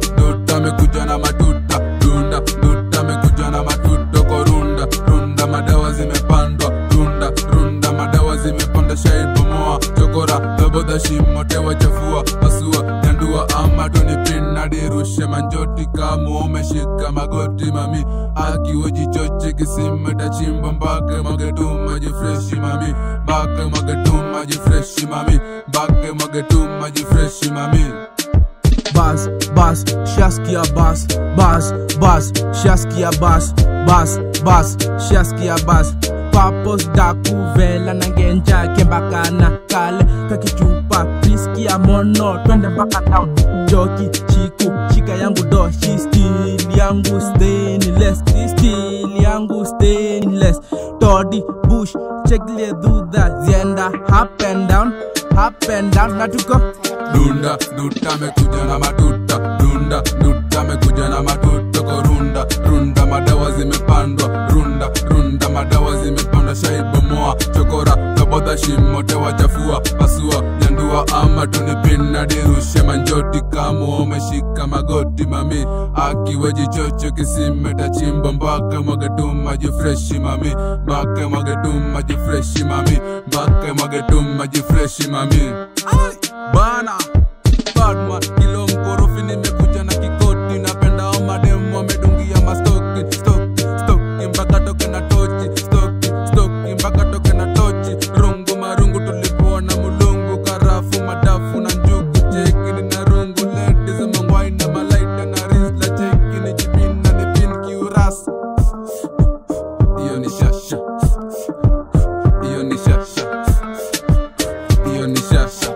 duta mekuja na matuta. Dunda, duta mekuja na matuta kwa runda. Runda madawa zimepandwa. Runda, runda madawa zimepanda shaibomoa. Chokora, doboda shimo tewa chafua. Pasua, nyandua ama tunipina dirushe manjoti kama umeshika magoti mami. Akiwa jichoche kisima tachimba mpaka magetuma jifreshi mami. Mpaka magetuma jifreshi mami. Mpaka magetuma jifreshi mami. Bas, bas, shaskia bas. Bas, bas, shaskia bas. Bas, bas, shaskia bas. Papos daku vela na genja kembaka na kale kakichupa riskia mono twende baka down. Joki chiku chika yangu doshi still yangu stainless. Still yangu stainless. Toddy bush check le duda zienda up and down natuko. Dunda, duta mekuja na matuta. Dunda, duta mekuja na matuta kwa runda. Runda madawa zimepandwa. Runda, runda madawa zimepandwa shaibomoa. Chokora, doboda shimo tewa chafua. Pasua, nyandua ama tunipina dirushe manjoti kama umeshika magoti mami. Akiwa jichocho kisime tachimba mpaka magetuma jifreshi mami. Mpaka magetuma jifreshi mami. Mpaka magetuma jifreshi mami. Bana Batman, kilo mkorofi nimekuja na kikoti. Napenda amademu wamedungia mastoki. Stoki, mpaka toke na tochi. Stoki, mpaka toke na tochi. Rungu marungu tulipoa na mulungu. Karafu, madafu na njugu. Cheki ni na rungu. Ladies mangwai na malaita na rizla. Cheki ni jipina ni pin kiurasi. Iyo ni shasha. Iyo ni shasha. Iyo ni shasha.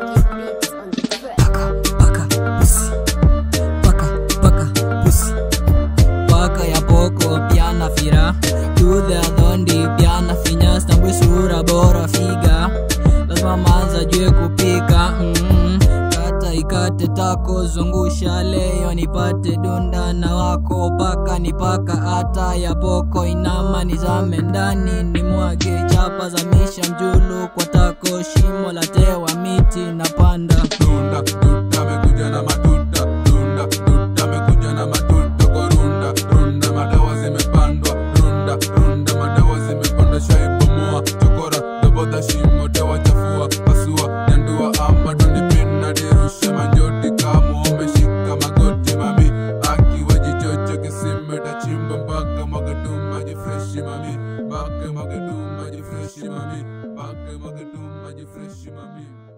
Tude adhondi piana finya stambwe sura bora figa. Lazima manza jue kupika. Kata ikate tako zungusha leo nipate dunda na wako. Paka nipaka hata ya poko inama nizame ndani. Nimwage chapa za misha mjulu kwa tako shimo la tewa miti na panda. Dunda, duta mekuja na matuta. Dunda, duta mekuja na matuta kwa runda. Runda madawa zimepandwa. Runda, runda madawa zimepanda shaibomoa. Chokora, doboda shimo tewa chafua. Pasua, nyandua ama tunipina dirushe manjoti kama umeshika magoti mami. Akiwa jichocho kisime tachimba mpaka magetuma jifreshi mami. Mpaka magetuma jifreshi mami. Mpaka magetuma jifreshi mami.